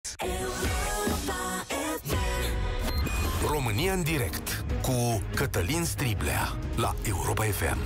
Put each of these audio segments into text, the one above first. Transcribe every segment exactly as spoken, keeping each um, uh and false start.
România în direct cu Cătălin Striblea la Europa F M.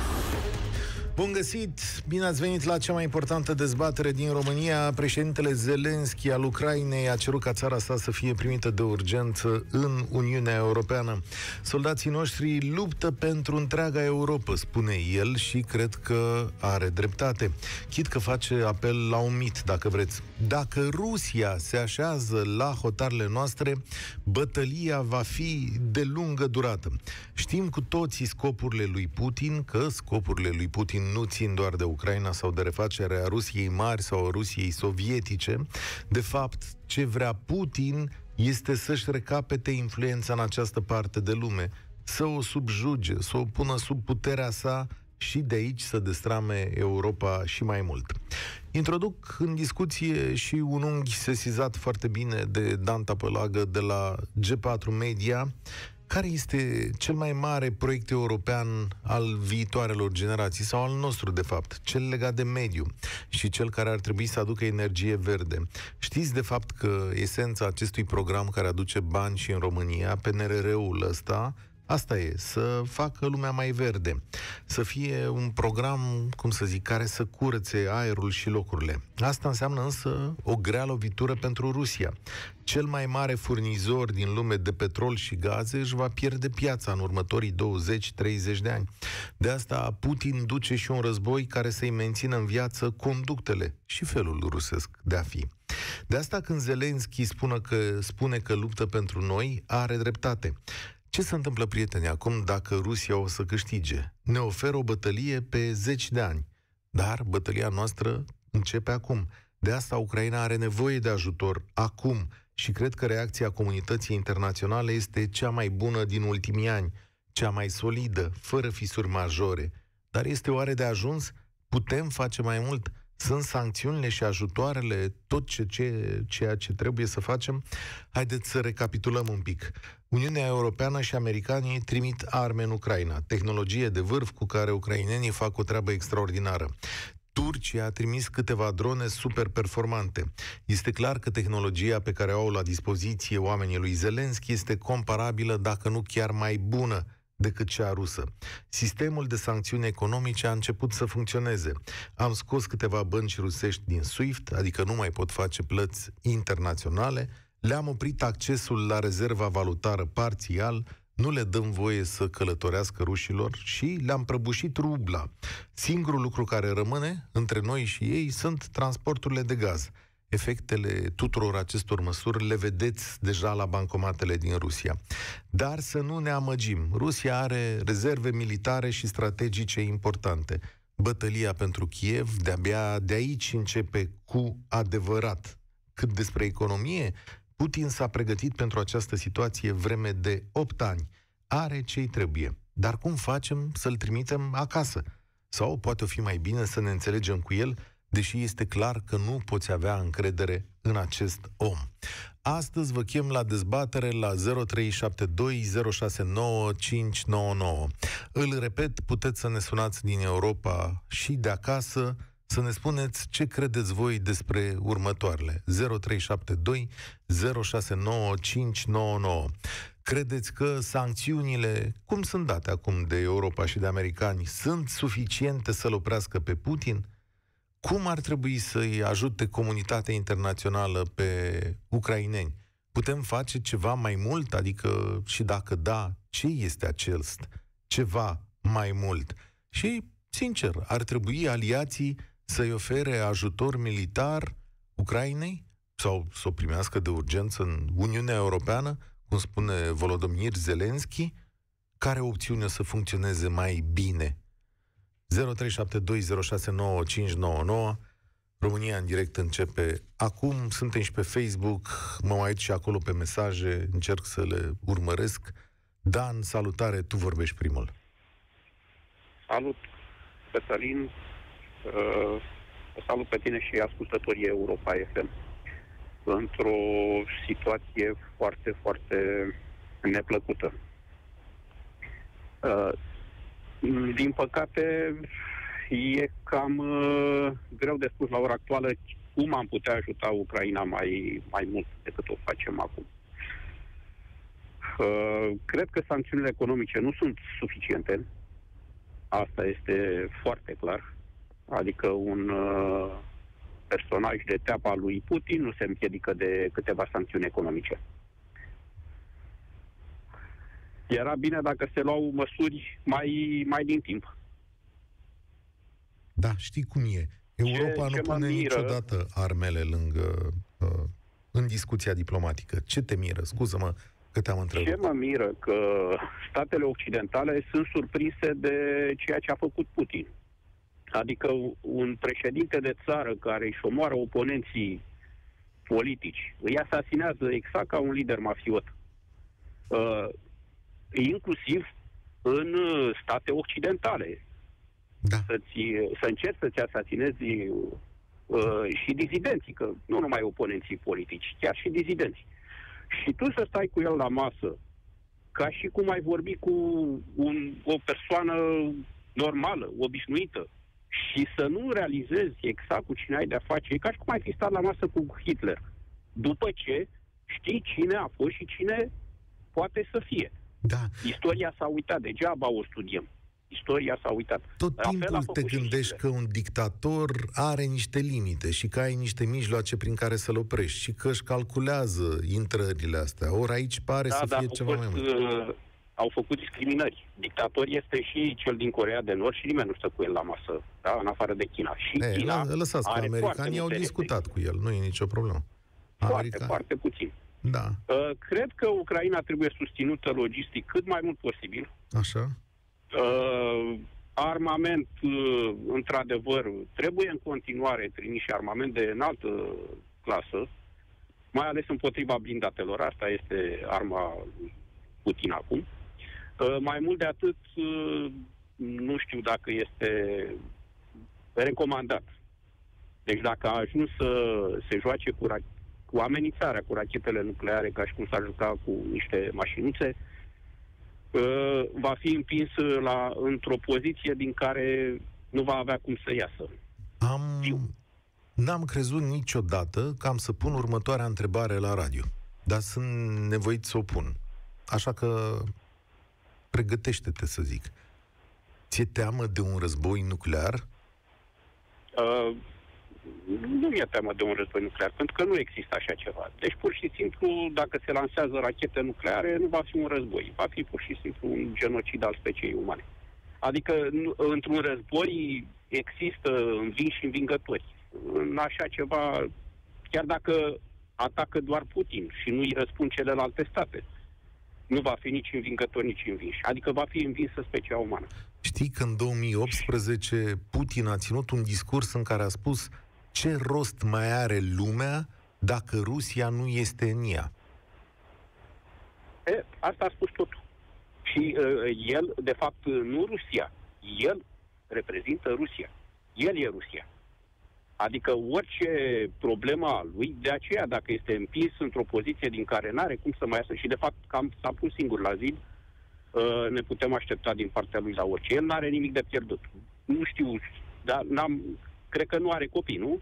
Bun găsit! Bine ați venit la cea mai importantă dezbatere din România. Președintele Zelenski al Ucrainei a cerut ca țara sa să fie primită de urgență în Uniunea Europeană. Soldații noștri luptă pentru întreaga Europa, spune el, și cred că are dreptate. Chit că face apel la un mit, dacă vreți. Dacă Rusia se așează la hotarele noastre, bătălia va fi de lungă durată. Știm cu toții scopurile lui Putin, că scopurile lui Putin nu țin doar de Ucraina sau de refacerea Rusiei mari sau a Rusiei sovietice. De fapt, ce vrea Putin este să-și recapete influența în această parte de lume, să o subjuge, să o pună sub puterea sa și de aici să destrame Europa și mai mult. Introduc în discuție și un unghi sesizat foarte bine de Dan Tapălagă de la G patru Media. Care este cel mai mare proiect european al viitoarelor generații, sau al nostru, de fapt, cel legat de mediu și cel care ar trebui să aducă energie verde? Știți, de fapt, că esența acestui program care aduce bani și în România, P N R R-ul ăsta, asta e, să facă lumea mai verde, să fie un program, cum să zic, care să curățe aerul și locurile. Asta înseamnă însă o grea lovitură pentru Rusia. Cel mai mare furnizor din lume de petrol și gaze își va pierde piața în următorii douăzeci treizeci de ani. De asta Putin duce și un război care să-i mențină în viață conductele și felul rusesc de a fi. De asta când Zelenski spune că, spune că luptă pentru noi, are dreptate. Ce se întâmplă, prieteni, acum dacă Rusia o să câștige? Ne oferă o bătălie pe zeci de ani, dar bătălia noastră începe acum. De asta Ucraina are nevoie de ajutor acum și cred că reacția comunității internaționale este cea mai bună din ultimii ani, cea mai solidă, fără fisuri majore. Dar este oare de ajuns? Putem face mai mult? Sunt sancțiunile și ajutoarele tot ce, ce, ceea ce trebuie să facem? Haideți să recapitulăm un pic. Uniunea Europeană și americanii trimit arme în Ucraina, tehnologie de vârf cu care ucrainenii fac o treabă extraordinară. Turcia a trimis câteva drone super performante. Este clar că tehnologia pe care o au la dispoziție oamenii lui Zelenski este comparabilă, dacă nu chiar mai bună, decât cea rusă. Sistemul de sancțiuni economice a început să funcționeze. Am scos câteva bănci rusești din SWIFT, adică nu mai pot face plăți internaționale, le-am oprit accesul la rezerva valutară parțial, nu le dăm voie să călătorească rușilor și le-am prăbușit rubla. Singurul lucru care rămâne între noi și ei sunt transporturile de gaz. Efectele tuturor acestor măsuri le vedeți deja la bancomatele din Rusia. Dar să nu ne amăgim. Rusia are rezerve militare și strategice importante. Bătălia pentru Kiev de-abia de aici începe cu adevărat. Cât despre economie, Putin s-a pregătit pentru această situație vreme de opt ani. Are ce-i trebuie. Dar cum facem să-l trimitem acasă? Sau poate o fi mai bine să ne înțelegem cu el, deși este clar că nu poți avea încredere în acest om. Astăzi vă chem la dezbatere la zero trei șapte doi zero șase nouă cinci nouă nouă. Îl repet, puteți să ne sunați din Europa și de acasă, să ne spuneți ce credeți voi despre următoarele. zero trei șapte doi zero șase nouă cinci nouă nouă. Credeți că sancțiunile, cum sunt date acum de Europa și de americani, sunt suficiente să-l oprească pe Putin? Cum ar trebui să-i ajute comunitatea internațională pe ucraineni? Putem face ceva mai mult? Adică, și dacă da, ce este acest ceva mai mult? Și, sincer, ar trebui aliații să-i ofere ajutor militar Ucrainei? Sau să o primească de urgență în Uniunea Europeană, cum spune Volodymyr Zelenski? Care opțiune o să funcționeze mai bine? zero trei șapte doi zero șase nouă cinci nouă nouă. România în direct începe acum. Suntem și pe Facebook. Mă mai uit și acolo pe mesaje. Încerc să le urmăresc. Dan, salutare, tu vorbești primul. Salut, Cătălin. Uh, salut pe tine și ascultătorii Europa F M. Într-o situație foarte, foarte neplăcută. Uh, din păcate, e cam uh, greu de spus la ora actuală cum am putea ajuta Ucraina mai, mai mult decât o facem acum. Uh, cred că sancțiunile economice nu sunt suficiente. Asta este foarte clar. Adică un uh, personaj de teapa lui Putin nu se împiedică de câteva sancțiuni economice. Era bine dacă se luau măsuri mai, mai din timp. Da, știi cum e. Europa ce, nu ce pune miră, niciodată armele lângă uh, în discuția diplomatică. Ce te miră? Scuză-mă că te-am întrebat. Ce mă miră că statele occidentale sunt surprinse de ceea ce a făcut Putin. Adică un președinte de țară care își omoară oponenții politici, îi asasinează exact ca un lider mafiot. Uh, inclusiv în state occidentale. Da. Să-ți, să încerci să-ți asasinezi uh, și dizidenții, că nu numai oponenții politici, chiar și dizidenții. Și tu să stai cu el la masă, ca și cum ai vorbi cu un, o persoană normală, obișnuită, și să nu realizezi exact cu cine ai de-a face. E ca și cum ai fi stat la masă cu Hitler, după ce știi cine a fost și cine poate să fie. Da. Istoria s-a uitat, degeaba o studiem. Istoria s-a uitat. Tot timpul te gândești că un dictator are niște limite și că ai niște mijloace prin care să-l oprești și că își calculează intrările astea. Ori aici pare da, să da, fie ceva fost, mai mult. Uh, au făcut discriminări. Dictator este și cel din Coreea de Nord și nimeni nu stă cu el la masă, da? În afară de China. Și e, China lăsați că americanii au discutat cu el, nu e nicio problemă. Foarte, America... foarte puțin. Da. Uh, cred că Ucraina trebuie susținută logistic cât mai mult posibil. Așa. Uh, armament, uh, într-adevăr, trebuie în continuare trimis și armament de înaltă clasă, mai ales împotriva blindatelor. Asta este arma Putin acum. Uh, mai mult de atât, uh, nu știu dacă este recomandat. Deci dacă a ajuns să se joace cu, ra- cu amenințarea cu rachetele nucleare, ca și cum s-ar juca cu niște mașinuțe, uh, va fi împins la, într-o poziție din care nu va avea cum să iasă. Am... N-am crezut niciodată că am să pun următoarea întrebare la radio, dar sunt nevoit să o pun. Așa că pregătește-te să zic. Ți-e teamă de un război nuclear? Uh, nu mi-e teamă de un război nuclear, pentru că nu există așa ceva. Deci, pur și simplu, dacă se lansează rachete nucleare, nu va fi un război. Va fi pur și simplu un genocid al speciei umane. Adică, nu, într-un război există învinși și învingători. În așa ceva, chiar dacă atacă doar Putin și nu îi răspund celelalte state, nu va fi nici învingător, nici învinși. Adică va fi învinsă specia umană. Știi că în două mii optsprezece Putin a ținut un discurs în care a spus ce rost mai are lumea dacă Rusia nu este în ea? E, asta a spus totul. Și uh, el, de fapt, nu Rusia. El reprezintă Rusia. El e Rusia. Adică orice problemă a lui, de aceea, dacă este împins într-o poziție din care n-are cum să mai iasă, și de fapt cam s-a pus singur la zid, uh, ne putem aștepta din partea lui la orice. El n-are nimic de pierdut. Nu știu, dar n-am, cred că nu are copii, nu?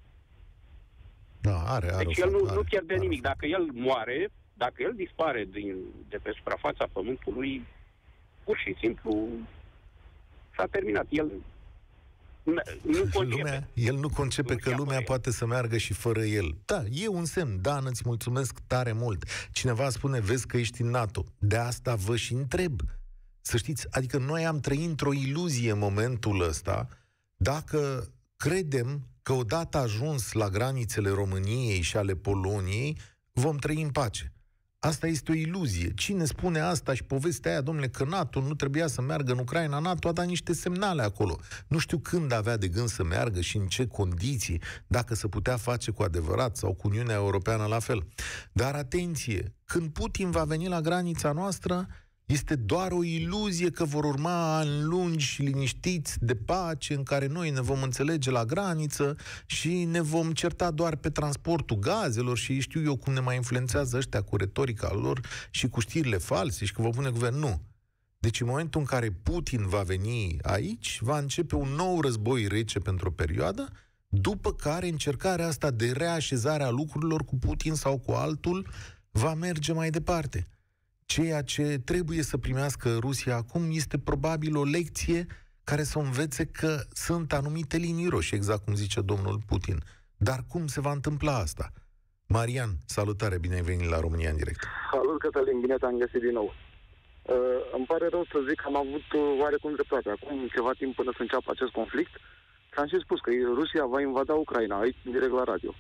Da, are, are. Deci el nu, are, nu pierde are, nimic. Dacă el moare, dacă el dispare din, de pe suprafața pământului, pur și simplu s-a terminat. El nu concepe. Lumea, el nu concepe nu că lumea el. poate să meargă și fără el. Da, e un semn. Dan, îți mulțumesc tare mult. Cineva spune, vezi că ești în NATO. De asta vă și întreb. Să știți, adică noi am trăit într-o iluzie în momentul ăsta, dacă credem că odată ajuns la granițele României și ale Poloniei, vom trăi în pace. Asta este o iluzie. Cine spune asta și povestea aia, domnule, că NATO nu trebuia să meargă în Ucraina, NATO a dat niște semnale acolo. Nu știu când avea de gând să meargă și în ce condiții, dacă se putea face cu adevărat sau cu Uniunea Europeană la fel. Dar atenție, când Putin va veni la granița noastră, este doar o iluzie că vor urma ani lungi și liniștiți de pace în care noi ne vom înțelege la graniță și ne vom certa doar pe transportul gazelor și știu eu cum ne mai influențează ăștia cu retorica lor și cu știrile false și că vă pune guvern. Nu. Deci în momentul în care Putin va veni aici, va începe un nou război rece pentru o perioadă, după care încercarea asta de reașezare a lucrurilor cu Putin sau cu altul va merge mai departe. Ceea ce trebuie să primească Rusia acum este probabil o lecție care să învețe că sunt anumite linii roșii, exact cum zice domnul Putin. Dar cum se va întâmpla asta? Marian, salutare, bine ai venit la România în direct. Salut, Cătălin, bine te-am găsit din nou. Uh, îmi pare rău să zic că am avut uh, oarecum dreptate. Acum ceva timp până să înceapă acest conflict, ți-am și spus că Rusia va invada Ucraina, aici, direct la radio.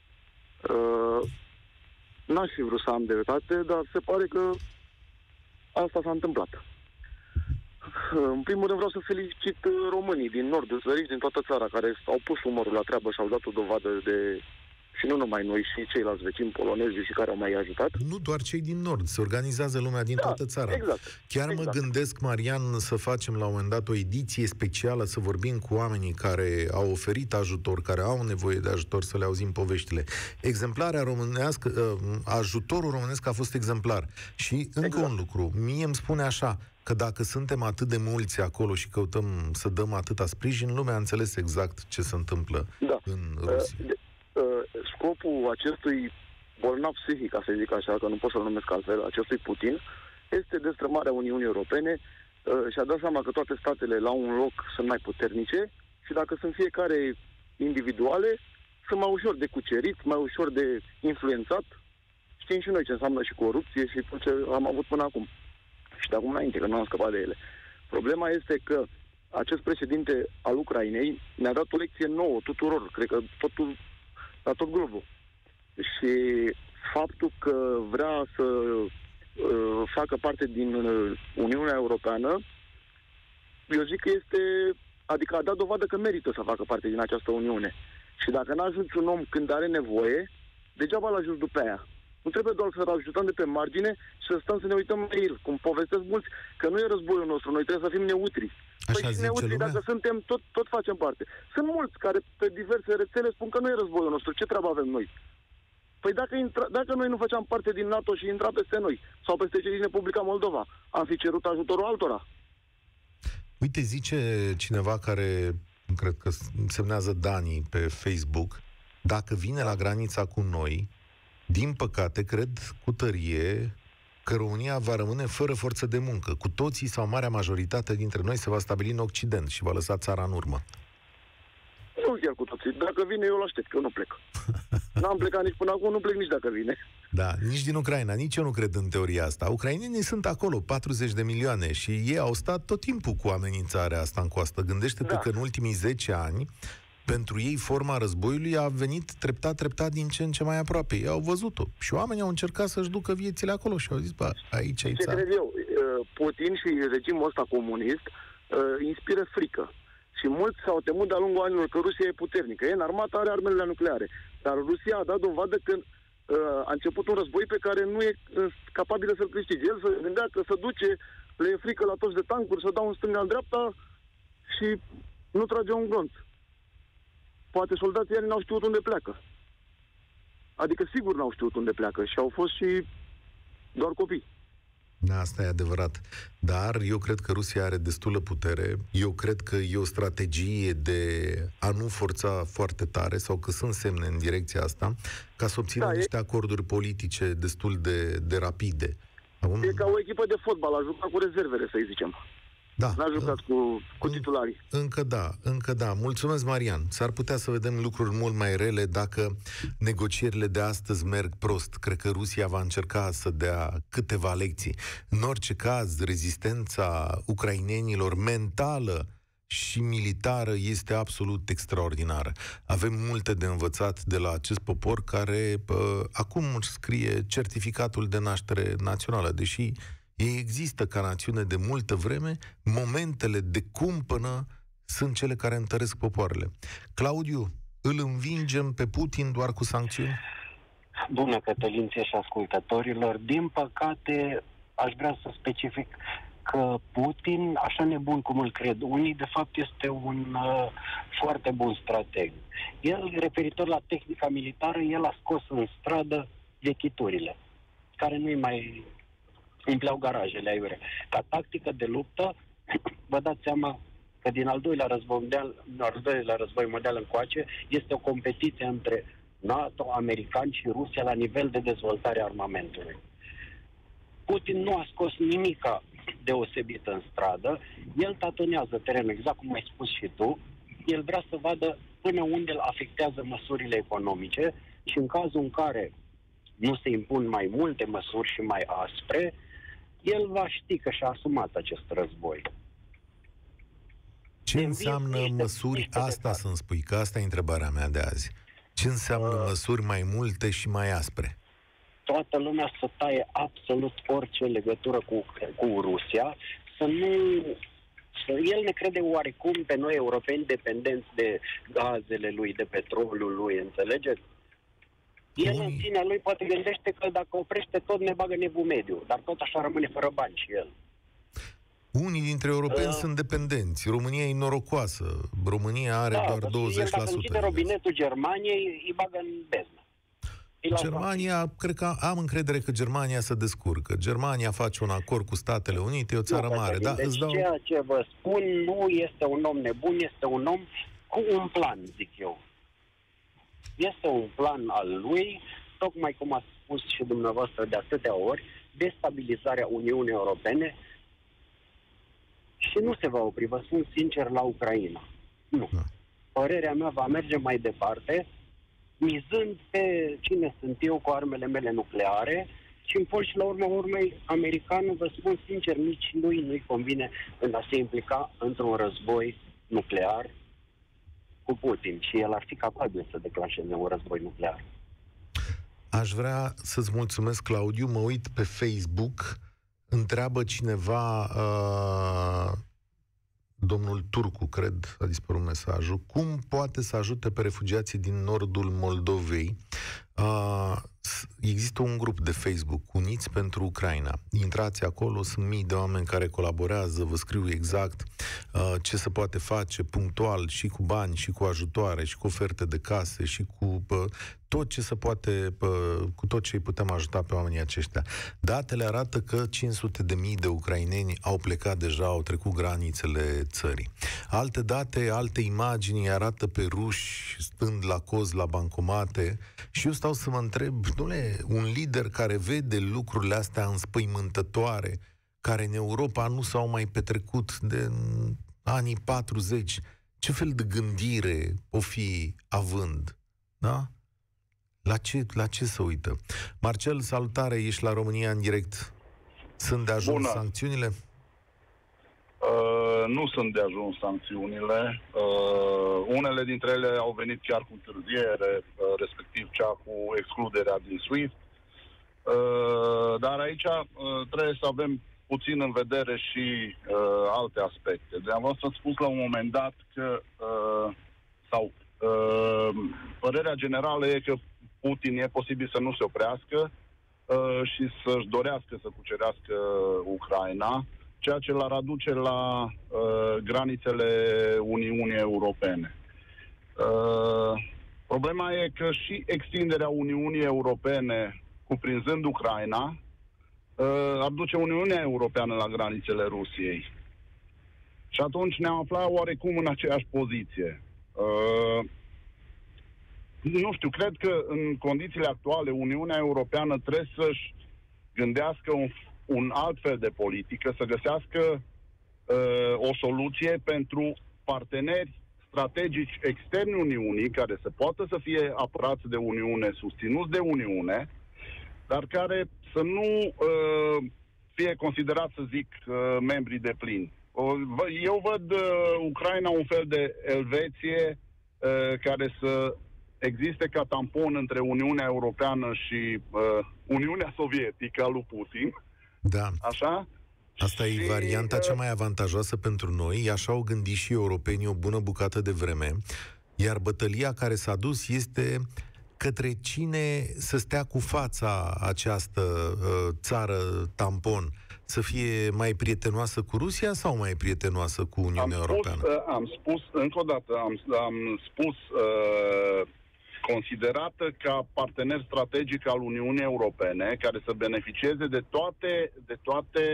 Uh, n-aș fi vrut să am dreptate, dar se pare că asta s-a întâmplat. În primul rând vreau să felicit românii din nordul țării, din toată țara, care au pus umărul la treabă și au dat o dovadă de... Și nu numai noi, și ceilalți vecini polonezi și care au mai ajutat. Nu doar cei din nord, se organizează lumea din da, toată țara. Exact. Chiar exact. Mă gândesc, Marian, să facem la un moment dat o ediție specială, să vorbim cu oamenii care au oferit ajutor, care au nevoie de ajutor, să le auzim poveștile. Exemplarea românească, ajutorul românesc a fost exemplar. Și încă exact. un lucru, mie îmi spune așa, că dacă suntem atât de mulți acolo și căutăm să dăm atâta sprijin, lumea a înțeles exact ce se întâmplă da. în Rusia. Uh, de, uh, scopul acestui bolnav psihic, ca să zic așa, că nu pot să-l numesc altfel, acestui Putin, este destrămarea Uniunii Europene uh, și a dat seama că toate statele la un loc sunt mai puternice și dacă sunt fiecare individuale, sunt mai ușor de cucerit, mai ușor de influențat. Știm și noi ce înseamnă și corupție și tot ce am avut până acum. Și de acum înainte, că nu am scăpat de ele. Problema este că acest președinte al Ucrainei ne-a dat o lecție nouă tuturor, cred că totul, la tot globul. Și faptul că vrea să uh, facă parte din uh, Uniunea Europeană, eu zic că este, adică a dat dovadă că merită să facă parte din această Uniune. Și dacă n-ajuți un om când are nevoie, degeaba l-ajuți după aia. Nu trebuie doar să-l ajutăm de pe margine și să stăm să ne uităm la el. Cum povestesc mulți, că nu e războiul nostru, noi trebuie să fim neutri. Așa păi și neutri, lumea? dacă suntem, tot, tot facem parte. Sunt mulți care pe diverse rețele spun că nu e războiul nostru, ce treabă avem noi? Păi dacă, intra, dacă noi nu făceam parte din NATO și intra peste noi, sau peste cei din Republica Moldova, am fi cerut ajutorul altora. Uite, zice cineva care, cred că semnează Dani pe Facebook, dacă vine la granița cu noi, din păcate, cred cu tărie că România va rămâne fără forță de muncă. Cu toții sau marea majoritate dintre noi se va stabili în Occident și va lăsa țara în urmă. Nu chiar cu toții. Dacă vine, eu l-aștept, că eu nu plec. N-am plecat nici până acum, nu plec nici dacă vine. Da, nici din Ucraina, nici eu nu cred în teoria asta. Ucrainenii sunt acolo, patruzeci de milioane, și ei au stat tot timpul cu amenințarea asta în coastă. Gândește-te da. că în ultimii zece ani pentru ei forma războiului a venit treptat, treptat din ce în ce mai aproape. Ei au văzut-o. Și oamenii au încercat să-și ducă viețile acolo și au zis, bă, aici e țara. Ce cred eu, Putin și regimul ăsta comunist inspiră frică. Și mulți s-au temut de-a lungul anilor că Rusia e puternică. E în armată, are armele nucleare. Dar Rusia a dat dovadă că a început un război pe care nu e capabilă să-l câștige. El se gândea că se duce, le e frică la toți de tancuri, să dau în stânga, în dreapta și nu trage un glonț. Poate soldații n-au știut unde pleacă. Adică sigur n-au știut unde pleacă și au fost și doar copii. Da, asta e adevărat. Dar eu cred că Rusia are destulă putere. Eu cred că e o strategie de a nu forța foarte tare, sau că sunt semne în direcția asta, ca să obțină da, niște e... acorduri politice destul de, de rapide. Acum... E ca o echipă de fotbal, a jucat cu rezervele, să-i zicem. Da. N-a jucat cu, cu titularii. Încă da, încă da. Mulțumesc, Marian. S-ar putea să vedem lucruri mult mai rele dacă negocierile de astăzi merg prost. Cred că Rusia va încerca să dea câteva lecții. În orice caz, rezistența ucrainenilor mentală și militară este absolut extraordinară. Avem multe de învățat de la acest popor care pă, acum își scrie certificatul de naștere națională, deși ei există ca națiune de multă vreme, momentele de cumpănă sunt cele care întăresc popoarele. Claudiu, îl învingem pe Putin doar cu sancțiuni? Bună, Cătălinție și ascultătorilor. Din păcate, aș vrea să specific că Putin, așa nebun cum îl cred unii, de fapt este un uh, foarte bun strateg. El, referitor la tehnica militară, el a scos în stradă vechiturile, care nu-i mai umpleau garajele aiure. Ca tactică de luptă, vă dați seama că din al doilea război mondial, al doilea război mondial încoace este o competiție între NATO, americani și Rusia la nivel de dezvoltare a armamentului. Putin nu a scos nimica deosebit în stradă, el tatonează terenul, exact cum ai spus și tu, el vrea să vadă până unde îl afectează măsurile economice și în cazul în care nu se impun mai multe măsuri și mai aspre, el va ști că și-a asumat acest război. Ce înseamnă măsuri? Asta să-mi spui, că asta e întrebarea mea de azi. Ce înseamnă uh, măsuri mai multe și mai aspre? Toată lumea să taie absolut orice legătură cu, cu Rusia, să nu... Să el ne crede oarecum pe noi europeni dependenți de gazele lui, de petrolul lui, înțelegeți? El în sinea lui poate gândește că dacă oprește tot ne bagă nebun mediu, dar tot așa rămâne fără bani și el. Unii dintre europeni uh, sunt dependenți. România e norocoasă. România are da, doar douăzeci la sută. Dacă închide robinetul Germaniei, îi bagă în beznă. Germania, cred că am încredere că Germania se descurcă. Germania face un acord cu Statele Unite, e o țară nu, mare. Da, deci îți dau... ceea ce vă spun nu este un om nebun, este un om cu un plan, zic eu. Este un plan al lui, tocmai cum a spus și dumneavoastră de atâtea ori, destabilizarea Uniunii Europene și nu se va opri, vă spun sincer, la Ucraina. Nu. Da. Părerea mea va merge mai departe, mizând pe cine sunt eu cu armele mele nucleare și în fond și la urma urmei americanul, vă spun sincer, nici lui nu-i convine când a se implica într-un război nuclear cu Putin și el ar fi capabil să declanșeze un război nuclear. Aș vrea să-ți mulțumesc, Claudiu, mă uit pe Facebook, întreabă cineva, uh, domnul Turcu, cred, a dispărut mesajul, cum poate să ajute pe refugiații din nordul Moldovei? Uh, există un grup de Facebook, Uniți pentru Ucraina. Intrați acolo, sunt mii de oameni care colaborează, vă scriu exact uh, ce se poate face punctual și cu bani, și cu ajutoare, și cu oferte de case, și cu uh, tot ce se poate, uh, cu tot ce îi putem ajuta pe oamenii aceștia. Datele arată că cinci sute de mii de ucraineni au plecat deja, au trecut granițele țării. Alte date, alte imagini arată pe ruși stând la coz la bancomate și eu stau să mă întreb, dom'le, un lider care vede lucrurile astea înspăimântătoare, care în Europa nu s-au mai petrecut de anii patruzeci, ce fel de gândire o fi având? Da? La ce, la ce să uită? Marcel, salutare, ești la România în direct. Sunt de ajuns Bună. sancțiunile? Uh, nu sunt de ajuns sancțiunile. Uh, unele dintre ele au venit chiar cu întârziere, uh, respectiv cea cu excluderea din SWIFT. Uh, dar aici uh, trebuie să avem puțin în vedere și uh, alte aspecte. Dumneavoastră ați spus la un moment dat că uh, sau uh, părerea generală e că Putin e posibil să nu se oprească uh, și să-și dorească să cucerească Ucraina, ceea ce l-ar aduce la uh, granițele Uniunii Europene. Uh, problema e că și extinderea Uniunii Europene, cuprinzând Ucraina, uh, ar duce Uniunea Europeană la granițele Rusiei. Și atunci ne-am aflat oarecum în aceeași poziție. Uh, nu știu, cred că în condițiile actuale Uniunea Europeană trebuie să-și gândească un un alt fel de politică, să găsească uh, o soluție pentru parteneri strategici externi Uniunii, care să poată să fie apărați de Uniune, susținuți de Uniune, dar care să nu uh, fie considerați, să zic, uh, membrii de plin. Eu văd uh, Ucraina un fel de Elveție uh, care să existe ca tampon între Uniunea Europeană și uh, Uniunea Sovietică a lui Putin. Da. Așa? Asta și, e varianta cea mai avantajoasă pentru noi, așa au gândit și europenii o bună bucată de vreme, iar bătălia care s-a dus este către cine să stea cu fața această uh, țară tampon, să fie mai prietenoasă cu Rusia sau mai prietenoasă cu Uniunea am Europeană? Spus, uh, am spus, încă o dată, am, am spus uh, considerată ca partener strategic al Uniunii Europene, care să beneficieze de toate, de toate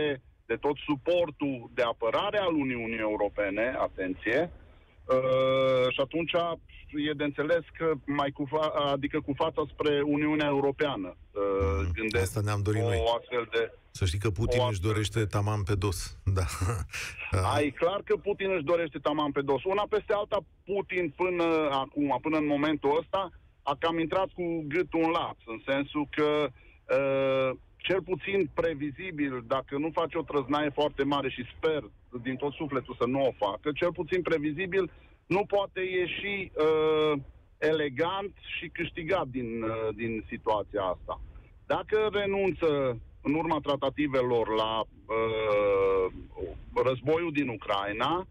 de tot suportul de apărare al Uniunii Europene, atenție, uh, și atunci e de înțeles că mai cu fa- adică cu fața spre Uniunea Europeană. Uh, mm, asta ne-am dorit o noi. astfel de... Să știi că Putin își dorește taman pe dos. Da. Ai clar că Putin își dorește taman pe dos. Una peste alta, Putin până acum, până în momentul ăsta, a cam intrat cu gâtul în laț, în sensul că uh, cel puțin previzibil, dacă nu face o trăznaie foarte mare și sper din tot sufletul să nu o facă, cel puțin previzibil nu poate ieși uh, elegant și câștigat din, uh, din situația asta. Dacă renunță în urma tratativelor la uh, războiul din Ucraina,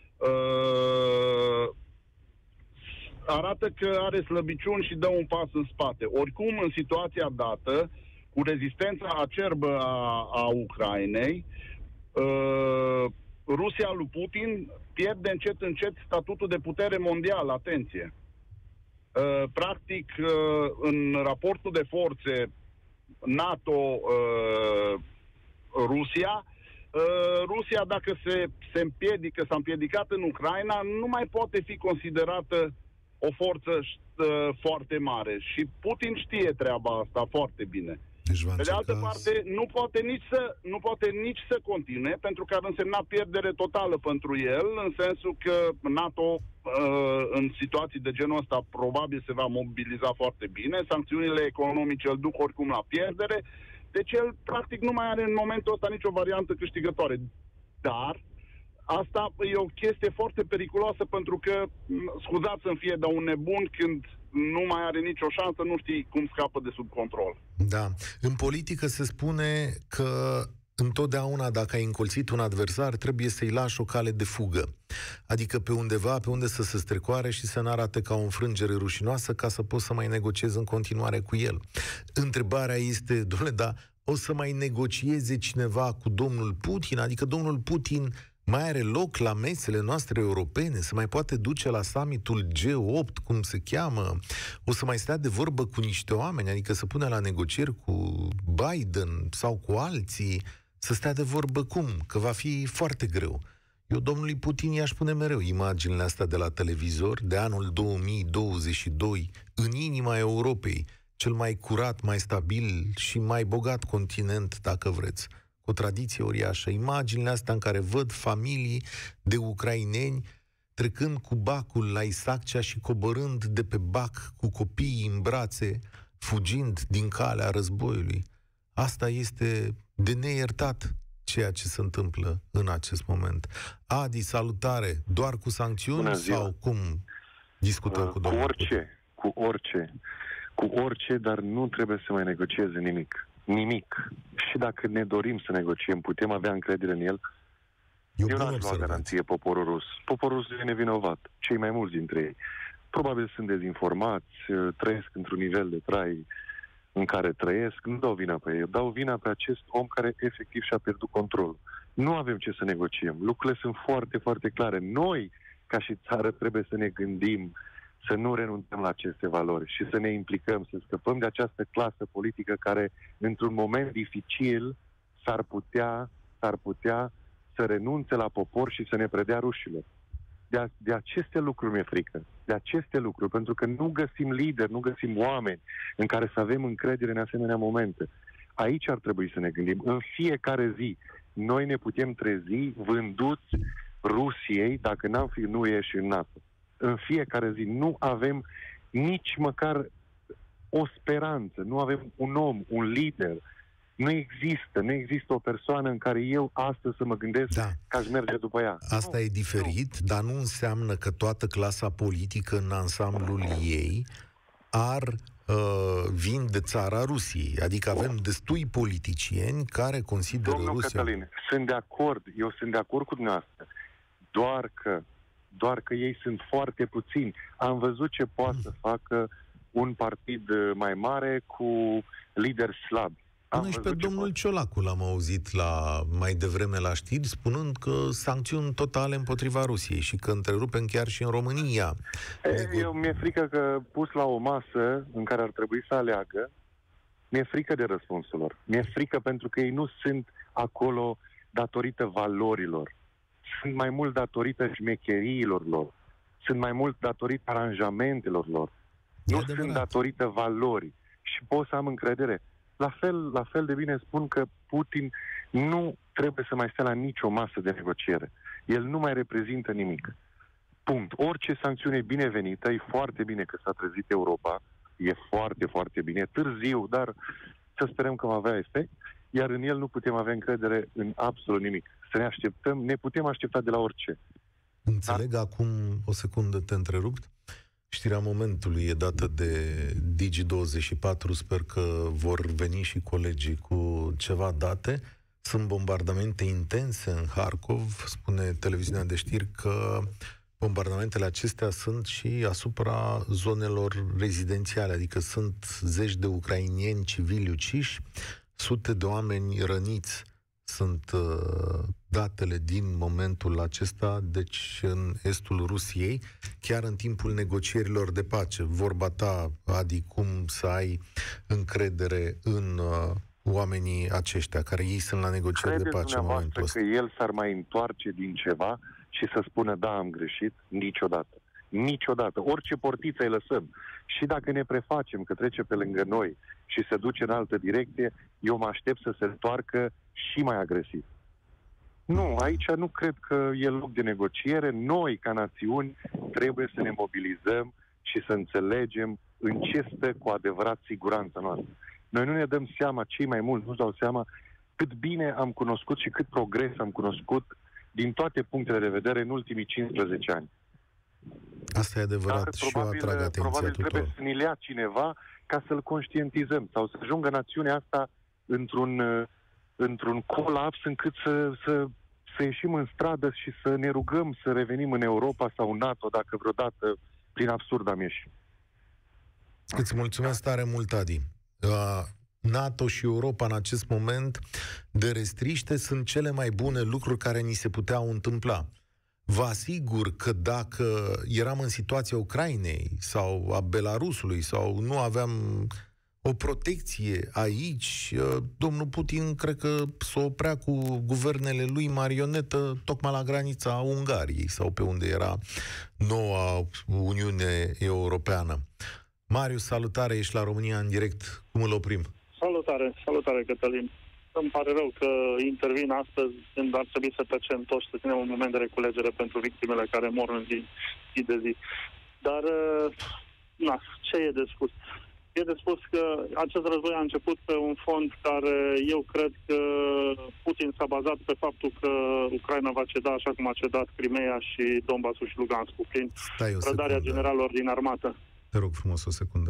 uh, arată că are slăbiciuni și dă un pas în spate. Oricum, în situația dată, cu rezistența acerbă a, a Ucrainei, uh, Rusia lui Putin pierde încet încet statutul de putere mondială. Atenție! Uh, practic, uh, în raportul de forțe NATO-Rusia, uh, uh, Rusia, dacă se, se împiedică, s-a împiedicat în Ucraina, nu mai poate fi considerată o forță uh, foarte mare. Și Putin știe treaba asta foarte bine. Deci Pe de altă parte, nu poate, nici să, nu poate nici să continue, pentru că ar însemna pierdere totală pentru el, în sensul că NATO, uh, în situații de genul ăsta, probabil se va mobiliza foarte bine, sancțiunile economice îl duc oricum la pierdere, deci el, practic, nu mai are în momentul ăsta nicio variantă câștigătoare. Dar asta e o chestie foarte periculoasă, pentru că, scuzați să-mi fie, dar un nebun când nu mai are nicio șansă, nu știi cum scapă de sub control. Da. În politică se spune că întotdeauna dacă ai încolțit un adversar, trebuie să-i lași o cale de fugă. Adică pe undeva, pe unde să se strecoare și să n-arate ca o înfrângere rușinoasă, ca să poți să mai negociezi în continuare cu el. Întrebarea este, dom'le, da, o să mai negocieze cineva cu domnul Putin? Adică domnul Putin mai are loc la mesele noastre europene? Se mai poate duce la summitul G opt, cum se cheamă? O să mai stea de vorbă cu niște oameni? Adică să pune la negocieri cu Biden sau cu alții? Să stea de vorbă cum? Că va fi foarte greu. Eu domnului Putin i-aș pune mereu imaginile astea de la televizor, de anul două mii douăzeci și doi, în inima Europei, cel mai curat, mai stabil și mai bogat continent, dacă vreți, cu o tradiție uriașă. Imaginile astea în care văd familii de ucraineni trecând cu bacul la Isaccea și coborând de pe bac cu copiii în brațe, fugind din calea războiului. Asta este de neiertat, ceea ce se întâmplă în acest moment. Adi, salutare! Doar cu sancțiuni sau cum discutăm uh, cu domnul? Cu orice, cu orice. Cu orice, dar nu trebuie să mai negocieze nimic. Nimic. Și dacă ne dorim să negociem, putem avea încredere în el. Eu, Eu n-aș lua garanție poporul rus. Poporul rus e nevinovat. Cei mai mulți dintre ei. Probabil sunt dezinformați, trăiesc într-un nivel de trai în care trăiesc. Nu dau vina pe ei. Dau vina pe acest om care efectiv și-a pierdut controlul. Nu avem ce să negociem. Lucrurile sunt foarte, foarte clare. Noi, ca și țară, trebuie să ne gândim să nu renunțăm la aceste valori și să ne implicăm, să scăpăm de această clasă politică care, într-un moment dificil, s-ar putea, s-ar putea să renunțe la popor și să ne predea rușilor. De, a, de aceste lucruri mi-e frică. De aceste lucruri, pentru că nu găsim lideri, nu găsim oameni în care să avem încredere în asemenea momente. Aici ar trebui să ne gândim. În fiecare zi, noi ne putem trezi vânduți Rusiei dacă n-am fi nu ieși în NATO. În fiecare zi nu avem nici măcar o speranță, nu avem un om, un lider. Nu există, nu există o persoană în care eu astăzi să mă gândesc da. că aș merge după ea. Asta nu, e diferit, nu. Dar nu înseamnă că toată clasa politică în ansamblul ei ar uh, vin de țara Rusiei. Adică avem destui politicieni care consideră Domnul Rusia... Cătălin, sunt de acord, eu sunt de acord cu dumneavoastră, doar că doar că ei sunt foarte puțini. Am văzut ce poate să facă un partid mai mare cu lideri slabi. Până și pe domnul poate. Ciolacu l-am auzit la, mai devreme la știri, spunând că sancțiuni totale împotriva Rusiei și că întrerupem chiar și în România. E, eu mi-e frică că pus la o masă în care ar trebui să aleagă, mi-e frică de răspunsul lor. Mi-e frică pentru că ei nu sunt acolo datorită valorilor. Sunt mai mult datorită șmecheriilor lor. Sunt mai mult datorită aranjamentelor lor. Nu sunt datorită valorii. Și pot să am încredere. La fel, la fel de bine spun că Putin nu trebuie să mai stea la nicio masă de negociere. El nu mai reprezintă nimic. Punct. Orice sancțiune binevenită, e foarte bine că s-a trezit Europa, e foarte, foarte bine, târziu, dar să sperăm că va avea efect, iar în el nu putem avea încredere în absolut nimic. Să ne așteptăm, ne putem aștepta de la orice. Înțeleg, da? Acum o secundă te întrerupt. Știrea momentului e dată de Digi douăzeci și patru, sper că vor veni și colegii cu ceva date. Sunt bombardamente intense în Harkov, spune televiziunea de știri că bombardamentele acestea sunt și asupra zonelor rezidențiale, adică sunt zeci de ucrainieni civili uciși, sute de oameni răniți. Sunt uh, datele din momentul acesta, deci în estul Rusiei, chiar în timpul negocierilor de pace. Vorba ta, Adi, cum să ai încredere în uh, oamenii aceștia, care ei sunt la negocieri de pace în momentul ăsta? Că el s-ar mai întoarce din ceva și să spună, da, am greșit? Niciodată. Niciodată. Orice portiță îi lăsăm. Și dacă ne prefacem că trece pe lângă noi și se duce în altă direcție, eu mă aștept să se întoarcă și mai agresiv. Nu, aici nu cred că e loc de negociere. Noi, ca națiuni, trebuie să ne mobilizăm și să înțelegem în ce stă cu adevărat siguranța noastră. Noi nu ne dăm seama, cei mai mulți nu-și dau seama cât bine am cunoscut și cât progres am cunoscut din toate punctele de vedere în ultimii cincisprezece ani. Asta e adevărat. Dar, și probabil, eu atrag atenția probabil tuturor. Trebuie să ne lea cineva ca să-l conștientizăm sau să ajungă națiunea asta într-un, într-un colaps încât să, să, să ieșim în stradă și să ne rugăm să revenim în Europa sau în NATO, dacă vreodată prin absurd am ieșit. Îți mulțumesc tare mult, Adi. Uh, NATO și Europa în acest moment de restriște sunt cele mai bune lucruri care ni se puteau întâmpla. Vă asigur că dacă eram în situația Ucrainei sau a Belarusului sau nu aveam o protecție aici, domnul Putin cred că s-o oprea cu guvernele lui marionetă tocmai la granița Ungariei sau pe unde era noua Uniune Europeană. Marius, salutare, ești la România în direct. Cum îl oprim? Salutare, salutare, Cătălin. Îmi pare rău că intervin astăzi când ar trebui să tăcem toți, să ținem un moment de reculegere pentru victimele care mor în zi, zi de zi. Dar, na, ce e de spus? E de spus că acest război a început pe un fond care eu cred că Putin s-a bazat pe faptul că Ucraina va ceda așa cum a cedat Crimea și Donbassul și Luganskul, prin rădarea generalilor din armată. Te rog frumos o secundă.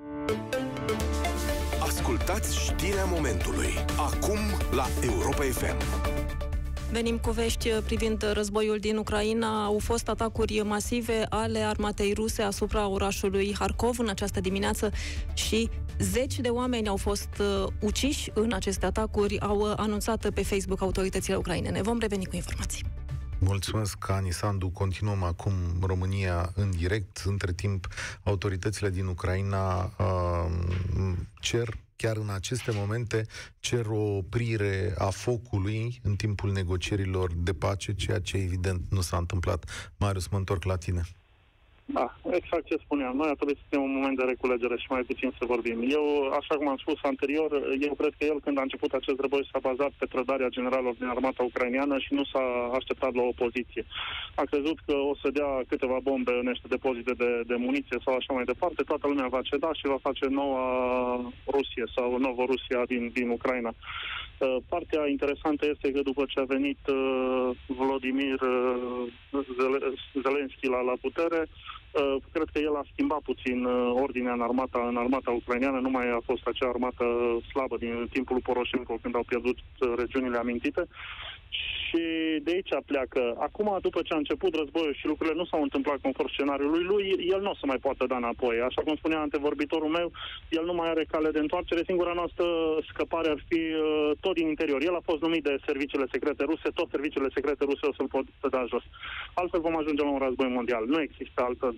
Ascultați știrea momentului. Acum la Europa F M. Venim cu vești privind războiul din Ucraina. Au fost atacuri masive ale armatei ruse asupra orașului Harkov în această dimineață și zeci de oameni au fost uh, uciși în aceste atacuri, au uh, anunțat pe Facebook autoritățile ucrainene. Vom reveni cu informații. Mulțumesc, Ani Sandu. Continuăm acum România în direct. Între timp, autoritățile din Ucraina uh, cer, chiar în aceste momente, cer o oprire a focului în timpul negocierilor de pace, ceea ce evident nu s-a întâmplat. Marius, mă întorc la tine. Da, exact ce spuneam. Noi ar trebui să fim un moment de reculegere și mai puțin să vorbim. Eu, așa cum am spus anterior, eu cred că el, când a început acest război, s-a bazat pe trădarea generalilor din armata ucraineană și nu s-a așteptat la opoziție. A crezut că o să dea câteva bombe în niște depozite de, de muniție sau așa mai departe, toată lumea va ceda și va face noua Rusie sau Novorusia din, din Ucraina. Uh, partea interesantă este că după ce a venit uh, Volodymyr uh, Zelensky la, la putere, uh, cred că el a schimbat puțin uh, ordinea în armata, în armata ucraineană, nu mai a fost acea armată slabă din timpul lui Poroșenko, când au pierdut uh, regiunile amintite. Și de aici pleacă. Acum, după ce a început războiul și lucrurile nu s-au întâmplat conform scenariului lui, el nu o să mai poată da înapoi. Așa cum spunea antevorbitorul meu, el nu mai are cale de întoarcere. Singura noastră scăpare ar fi uh, tot din interior. El a fost numit de serviciile secrete ruse, tot serviciile secrete ruse o să-l pot să da jos. Altfel vom ajunge la un război mondial. Nu există altă,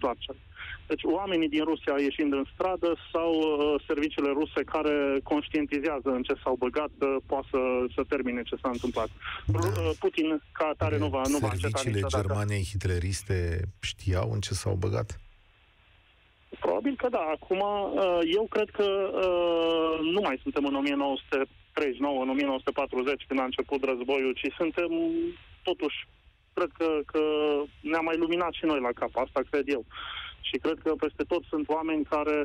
întoarcere. Deci oamenii din Rusia ieșind în stradă sau uh, serviciile ruse care conștientizează în ce s-au băgat că poate să, să termine ce s-a întâmplat. Da. Putin ca atare nu va, nu va înceta Serviciile Germaniei hitleriste știau în ce s-au băgat? Probabil că da. Acum, eu cred că nu mai suntem în o mie nouă sute treizeci și nouă, în o mie nouă sute patruzeci, când a început războiul, ci suntem, totuși, cred că, că ne-a mai luminat și noi la cap. Asta cred eu. Și cred că peste tot sunt oameni care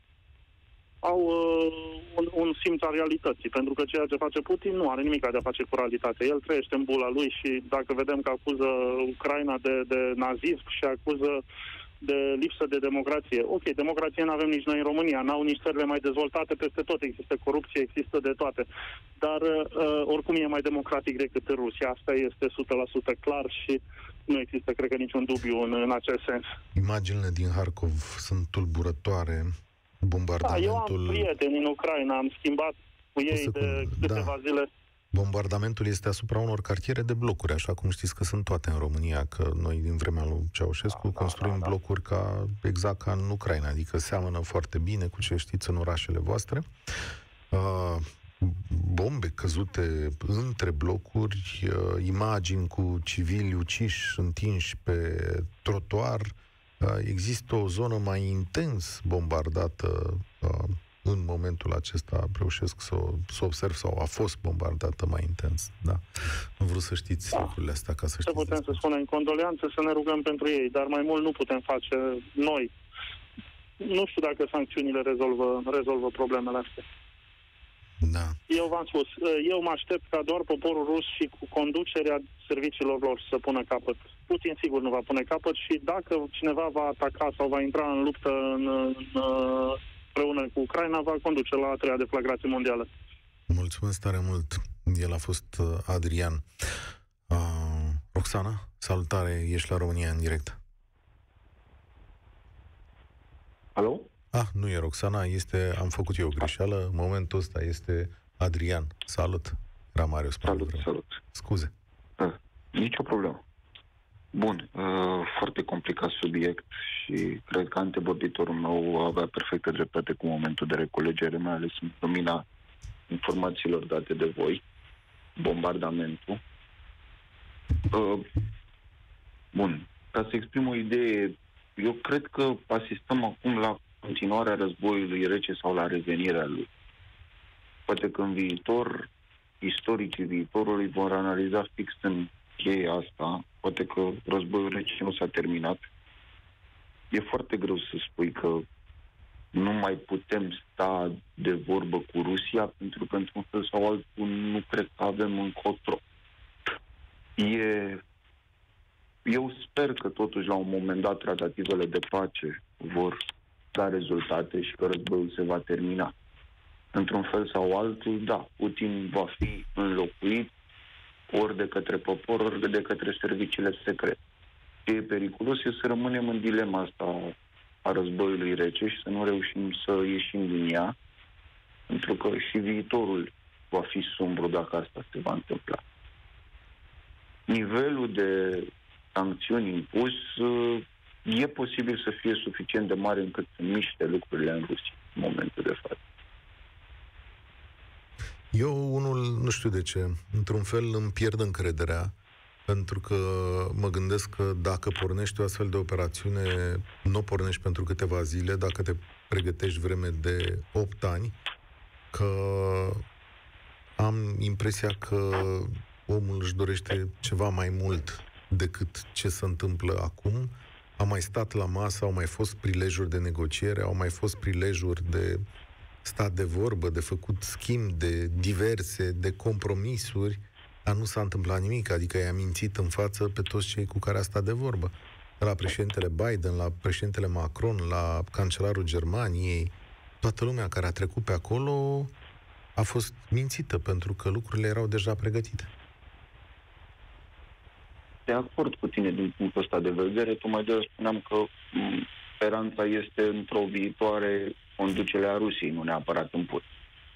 au uh, un, un simț al realității, pentru că ceea ce face Putin nu are nimic de a face cu realitatea. El trăiește în bula lui și dacă vedem că acuză Ucraina de, de nazism și acuză de lipsă de democrație. Ok, democrație nu avem nici noi în România, n-au nici țările mai dezvoltate, peste tot există corupție, există de toate. Dar uh, oricum e mai democratic decât în Rusia. Asta este o sută la sută clar și nu există, cred că, niciun dubiu în, în acest sens. Imaginile din Harkov sunt tulburătoare. Bombardamentul... Da, eu am prieteni în Ucraina, am schimbat cu ei de câteva da. zile. Bombardamentul este asupra unor cartiere de blocuri, așa cum știți că sunt toate în România, că noi din vremea lui Ceaușescu da, construim da, da, blocuri ca, exact ca în Ucraina, adică seamănă foarte bine cu ce știți în orașele voastre. Uh, bombe căzute între blocuri, uh, imagini cu civili uciși, întinși pe trotuar. Uh, există o zonă mai intens bombardată uh, în momentul acesta, reușesc să o, să observ, sau a fost bombardată mai intens. Da. Am vrut să știți da. lucrurile astea, ca să știți. Să putem să spunem condoleanțe, să ne rugăm pentru ei, dar mai mult nu putem face noi. Nu știu dacă sancțiunile rezolvă, rezolvă problemele astea. Da. Eu v-am spus, eu mă aștept ca doar poporul rus și cu conducerea serviciilor lor să pună capăt. Putin sigur nu va pune capăt și dacă cineva va ataca sau va intra în luptă în, în împreună cu Ucraina, va conduce la a treia deflagrație mondială. Mulțumesc tare mult. El a fost uh, Adrian. Uh, Roxana, salutare, ești la România în direct. Alo? Ah, nu e Roxana, este, am făcut eu o greșeală. În momentul ăsta este Adrian. Salut. Era Marius. Salut, salut. Scuze. Da, nicio problemă. Bun, uh, foarte complicat subiect și cred că antevorbitorul meu avea perfectă dreptate cu momentul de reculegere, mai ales în lumina informațiilor date de voi, bombardamentul. Uh, bun, ca să exprim o idee, eu cred că asistăm acum la continuarea războiului rece sau la revenirea lui. Poate că în viitor, istoricii viitorului vor analiza fix în cheia asta, poate că războiul rece nu s-a terminat. E foarte greu să spui că nu mai putem sta de vorbă cu Rusia, pentru că, într-un fel sau altul, nu cred că avem încotro. E... Eu sper că, totuși, la un moment dat, tratativele de pace vor da rezultate și că războiul se va termina. Într-un fel sau altul, da, Putin va fi înlocuit ori de către popor, ori de către serviciile secrete. Ce e periculos e să rămânem în dilema asta a războiului rece și să nu reușim să ieșim din ea, pentru că și viitorul va fi sumbru dacă asta se va întâmpla. Nivelul de sancțiuni impus e posibil să fie suficient de mare încât să miște lucrurile în Rusia în momentul de față. Eu, unul, nu știu de ce, într-un fel îmi pierd încrederea, pentru că mă gândesc că dacă pornești o astfel de operațiune, nu o pornești pentru câteva zile, dacă te pregătești vreme de opt ani, că am impresia că omul își dorește ceva mai mult decât ce se întâmplă acum. A mai stat la masă, au mai fost prilejuri de negociere, au mai fost prilejuri de stat de vorbă, de făcut schimb, de diverse, de compromisuri, dar nu s-a întâmplat nimic, adică i-a mințit în față pe toți cei cu care a stat de vorbă. La președintele Biden, la președintele Macron, la cancelarul Germaniei, toată lumea care a trecut pe acolo a fost mințită, pentru că lucrurile erau deja pregătite. De acord cu tine din punctul ăsta de vedere, tocmai de spuneam că m- speranța este într-o viitoare conducere a Rusiei, nu neapărat în Putin.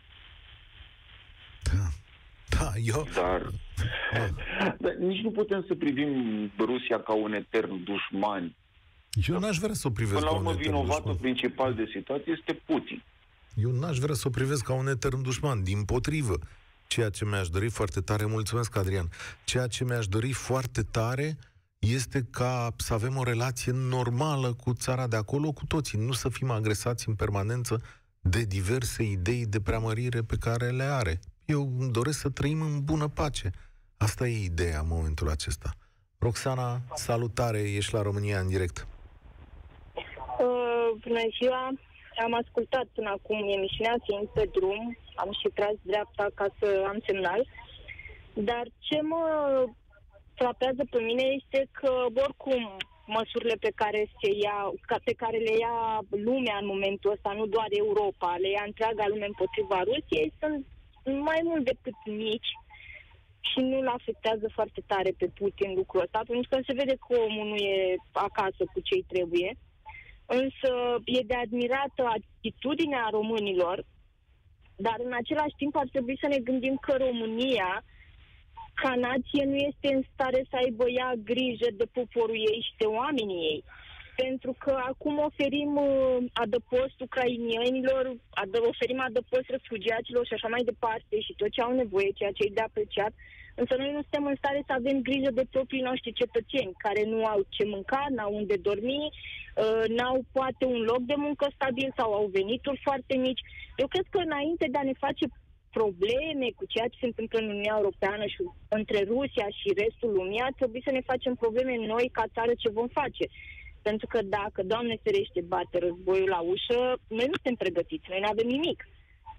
Da. Da, eu... Dar, da. Dar nici nu putem să privim Rusia ca un etern dușman Eu n-aș vrea să o privesc Până la ca un urmă, etern vinovatul dușman. principal de situație este Putin. Eu n-aș vrea să o privesc ca un etern dușman, dimpotrivă. Ceea ce mi-aș dori foarte tare, mulțumesc, Adrian, ceea ce mi-aș dori foarte tare este ca să avem o relație normală cu țara de acolo, cu toții, nu să fim agresați în permanență de diverse idei de preamărire pe care le are. Eu îmi doresc să trăim în bună pace. Asta e ideea în momentul acesta. Roxana, salutare, ești la România în direct. Uh, bună ziua! Am ascultat până acum emisiunea, fiind pe drum, am și tras dreapta ca să am semnal, dar ce mă frapează pe mine este că, oricum, măsurile pe care, se ia, pe care le ia lumea în momentul ăsta, nu doar Europa, le ia întreaga lume împotriva Rusiei, sunt mai mult decât mici și nu-l afectează foarte tare pe Putin lucrul ăsta, pentru că se vede că omul nu e acasă cu ce-i trebuie. Însă e de admirată atitudinea românilor, dar în același timp ar trebui să ne gândim că România, ca nație, nu este în stare să aibă ea grijă de poporul ei și de oamenii ei. Pentru că acum oferim uh, adăpost ucrainienilor, adă, oferim adăpost refugiaților și așa mai departe și tot ce au nevoie, ceea ce e de apreciat. Însă noi nu suntem în stare să avem grijă de proprii noștri cetățeni, care nu au ce mânca, n-au unde dormi, uh, n-au poate un loc de muncă stabil sau au venituri foarte mici. Eu cred că înainte de a ne face probleme cu ceea ce se întâmplă în Uniunea Europeană și între Rusia și restul lumii, ar trebui să ne facem probleme noi ca țară ce vom face. Pentru că dacă, Doamne ferește, bate războiul la ușă, noi nu suntem pregătiți, noi nu avem nimic.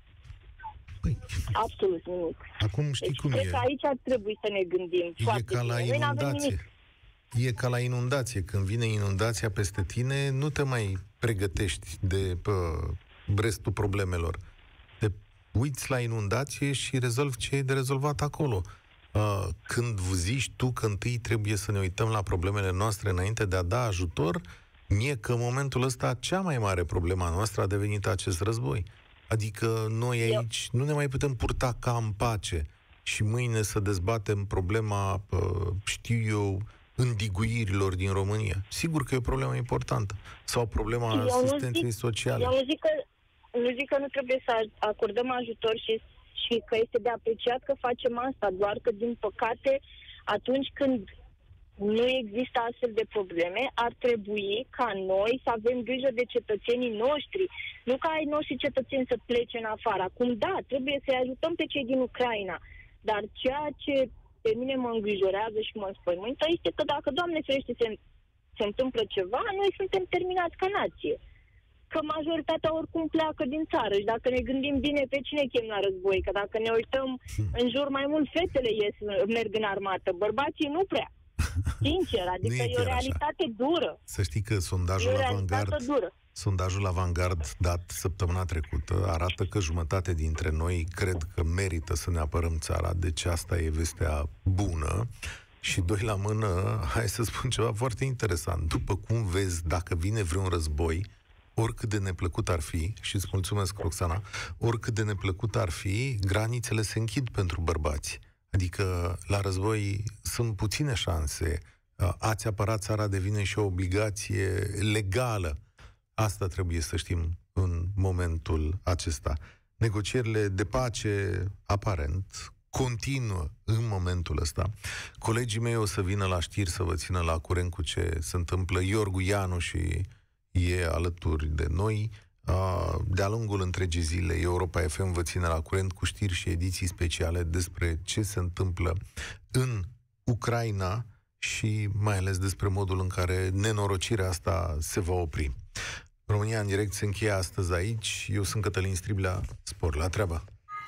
Păi, absolut nimic. Acum știi deci, cum cred e. că aici ar trebui să ne gândim E foarte ca la bine. Noi n-avem inundație. nimic. E ca la inundație. Când vine inundația peste tine, nu te mai pregătești de pă, restul problemelor. Te uiți la inundație și rezolvi ce e de rezolvat acolo. Uh, când zici tu că întâi trebuie să ne uităm la problemele noastre înainte de a da ajutor, mie că în momentul ăsta cea mai mare problemă a noastră a devenit acest război. Adică noi aici nu ne mai putem purta ca în pace și mâine să dezbatem problema, știu eu, îndiguirilor din România. Sigur că e o problemă importantă. Sau problema eu asistenței zic, sociale. Eu nu zic, că, nu zic că nu trebuie să acordăm ajutor și, și că este de apreciat că facem asta, doar că, din păcate, atunci când nu există astfel de probleme, ar trebui ca noi să avem grijă de cetățenii noștri, nu ca ai noștri cetățeni să plece în afară. Acum, da, trebuie să-i ajutăm pe cei din Ucraina, dar ceea ce pe mine mă îngrijorează și mă înspăimântă este că dacă, Doamne ferește, se, se întâmplă ceva, noi suntem terminați ca nație. Că majoritatea oricum pleacă din țară și dacă ne gândim bine, pe cine chem la război? Că dacă ne uităm în jur, mai mult fetele ies, merg în armată, bărbații nu prea. Sincer, adică e, e o realitate așa. dură. Să știi că sondajul Avangard, sondajul Avangard dat săptămâna trecută arată că jumătate dintre noi cred că merită să ne apărăm țara, deci asta e vestea bună. Și doi la mână, hai să spun ceva foarte interesant. După cum vezi, dacă vine vreun război, oricât de neplăcut ar fi, și îți mulțumesc, Roxana, oricât de neplăcut ar fi, granițele se închid pentru bărbați. Adică la război sunt puține șanse. A-ți apăra țara devine și o obligație legală. Asta trebuie să știm în momentul acesta. Negocierile de pace, aparent, continuă în momentul ăsta. Colegii mei o să vină la știri să vă țină la curent cu ce se întâmplă. Iorgu Ianu și e alături de noi. De-a lungul întregii zile, Europa F M vă ține la curent cu știri și ediții speciale despre ce se întâmplă în Ucraina și mai ales despre modul în care nenorocirea asta se va opri. România în direct se încheie astăzi aici. Eu sunt Cătălin Striblea. Spor la treabă!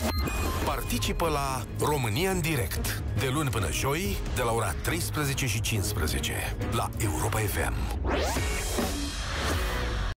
Participă la România în direct de luni până joi de la ora treisprezece și cincisprezece la Europa F M.